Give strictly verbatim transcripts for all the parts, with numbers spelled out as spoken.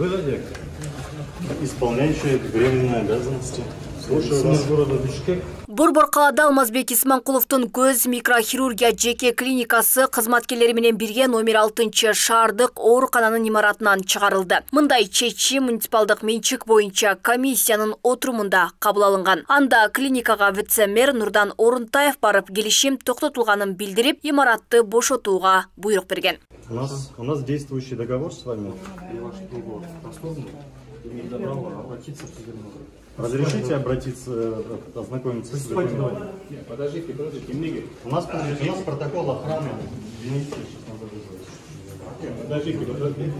Исполняющий временные обязанности. Слушаю вас. Города Бишкек. Борбор қалада Алмазбек Исманкуловтун көз микрохирургия жеке клиникасы кызматкерлери менен бирге номер алтынчы шаардык оорукананын имаратынан чыгарылды. Мындай чечим муниципалдык менчик боюнча комиссиянын отурумунда кабыл алынган. Анда клиникага вице-мэр Нурдан Орунтаев барып келишим токтотулганын билдирип, имаратты бошотууга буйрук берген. У нас, у нас действующий договор с вами. Разрешите обратиться, ознакомиться с документами? Подождите, подождите. У нас, у нас протокол охраны. Извините, сейчас надо вызвать. Подождите, подождите.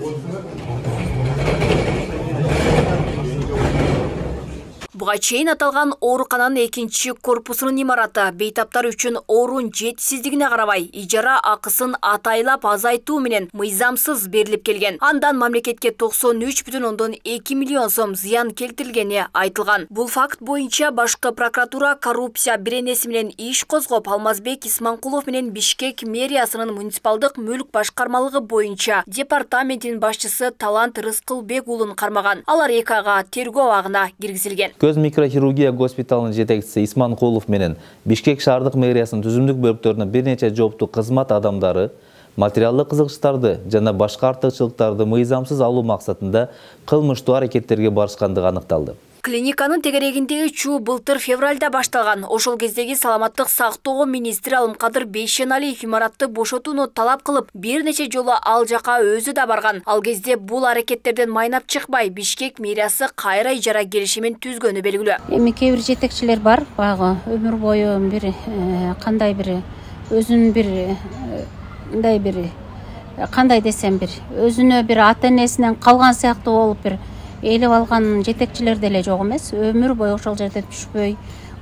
Буга чейин аталган оорукананын экинчи корпусунун имараты бейтаптар үчүн орун жетишсиздигине карабай ижара акысын атайлап азайтуу менен мыйзамсыз берилип келген. Андан мамлекетке токсон үч бүтүн ондон эки миллион сом зыян келтирилгени айтылган. Бул факт боюнча башкы прокуратура коррупция беренеси менен иш козгоп, Алмазбек Исманкулов менен Бишкек мэриясынын муниципалдык мүлк башкармалыгы боюнча департаментинин башчысы Талант Рыскылбек уулун кармаган. Алар эки айга тергөө абагына киргизилген. Көз микрохирургия госпиталынын жетекчиси Исманкулов менен Бишкек шаардык мэриясынын түзүмдүк бөлүктөрүнүн бир нече жооптуу кызмат адамдары материалдык кызыкчтарды жана башка артыкчылыктарды мыйзамсыз алуу максатында кылмыштуу аракеттерге барышкандыгы аныкталды. Клиниканын тегерегиндеги чуу былтыр февралда башталган. Ошол кездеги саламаттык сактоо министри Алымкадыр Бейшеналиев имаратты бошотууну талап кылып, бир нече жолу ал жака өзү да барган. Ал кезде бул аракеттерден майнап чыкпай, Бишкек мэриясы кайра ижара келишимин түзгөнү белгилүү. Эми кээ бир жетекчилер бар, баягы өмүр бою бир кандай бир өзүнүн бир мындай бир кандай десем бир өзүнө бир ата энесинен калган сыяктуу болуп бир элеп алган жетекчилер деле жок эмес. Өмүр бою ошол жерден түшпөй,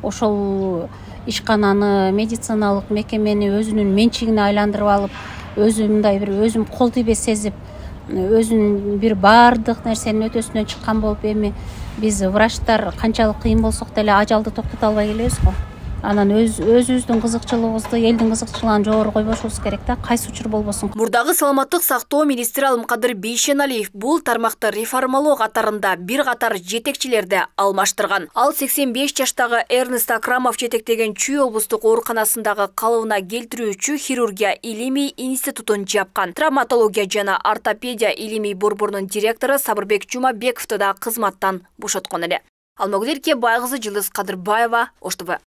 ошол ишкананы, медициналык мекемени өзүнүн менчигине айландырып алып, өзү мындай бир өзүм кол тийбей сезип, өзүнүн бир баардык нерсенин өтөсүнөн чыккан болуп, эми биз врачтар канчалык кыйын болсок деле ажалды токтото албай келебиз го. Анан өз өзүбүздүн кызыкчылыгыбызды, элдин кызыкчылыгын жогору койбошубуз керек да, кайсы учур болбосун. Мурдагы саламаттык сактоо министри Алымкадыр Бейшеналиев бул тармакты реформалоо катарында бир катар жетекчилерди алмаштырган. Ал сексен беш жаштагы Эрнест Акрамов жетектеген Чүй облустук ооруканасындагы калыбына келтирүүчү хирургия илимий институтун жапкан. Травматология жана ортопедия илимий борборунун директору Сабырбек Жумабековду да кызматтан бошоткон эле. Алмагүл Эркебайкызы, Жылдыз Кадырбаева, Ош Т В.